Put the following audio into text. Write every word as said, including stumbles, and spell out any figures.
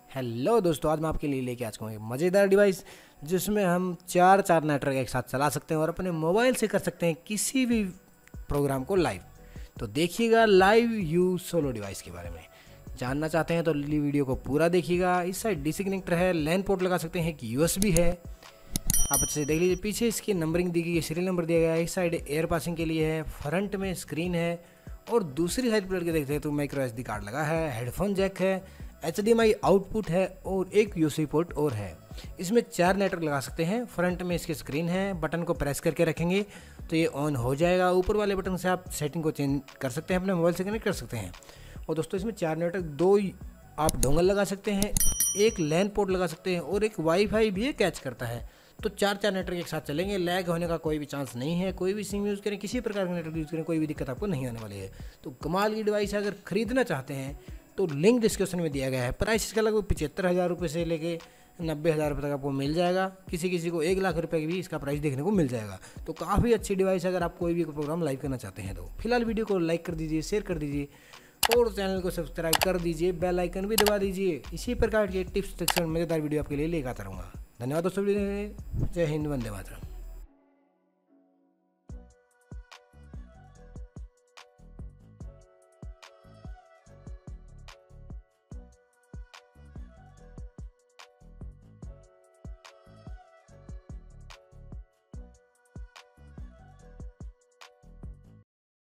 Hello दोस्तों, आज मैं आपके लिए लेके आ चुका हूँ एक मज़ेदार डिवाइस जिसमें हम चार चार नेटवर्क एक साथ चला सकते हैं और अपने मोबाइल से कर सकते हैं किसी भी प्रोग्राम को लाइव। तो देखिएगा लाइव यू सोलो डिवाइस के बारे में जानना चाहते हैं तो वीडियो को पूरा देखिएगा। इस साइड डीसी कनेक्टर है, लैन पोर्ट लगा सकते हैं कि यूएसबी है, आप अच्छे से देख लीजिए। पीछे इसकी नंबरिंग दी गई है, सीरियल नंबर दिया गया है। इस साइड एयर पासिंग के लिए है, फ्रंट में स्क्रीन है और दूसरी साइड पर देखते हैं तो माइक्रो एसडी कार्ड लगा है, हेडफोन जैक है, H D M I output है और एक यूएसबी पोर्ट और है। इसमें चार नेटवर्क लगा सकते हैं। फ्रंट में इसकी स्क्रीन है, बटन को प्रेस करके रखेंगे तो ये ऑन हो जाएगा। ऊपर वाले बटन से आप सेटिंग को चेंज कर सकते हैं, अपने मोबाइल से कनेक्ट कर सकते हैं। और दोस्तों इसमें चार नेटवर्क, दो आप डोंगल लगा सकते हैं, एक लैन पोर्ट लगा सकते हैं और एक वाईफाई भी कैच करता है। तो चार चार नेटवर्क एक साथ चलेंगे, लैग होने का कोई भी चांस नहीं है। कोई भी सिम यूज़ करें, किसी प्रकार का नेटवर्क यूज़ करें, कोई भी दिक्कत आपको नहीं आने वाली है। तो कमाल की डिवाइस है। अगर खरीदना चाहते हैं तो लिंक डिस्क्रिप्शन में दिया गया है। प्राइस इसका लगभग पचहत्तर हज़ार रुपये से लेके नब्बे हज़ार रुपये तक आपको मिल जाएगा। किसी किसी को एक लाख रुपये की भी इसका प्राइस देखने को मिल जाएगा। तो काफ़ी अच्छी डिवाइस है अगर आप कोई भी प्रोग्राम लाइव करना चाहते हैं तो। फिलहाल वीडियो को लाइक कर दीजिए, शेयर कर दीजिए और चैनल को सब्सक्राइब कर दीजिए, बेल आइकन भी दबा दीजिए। इसी प्रकार के टिप्स ट्रिक्स और मज़ेदार वीडियो आपके लिए लेकर आता रहूँगा। धन्यवाद दोस्तों, जय हिंद, वंदे मातरम।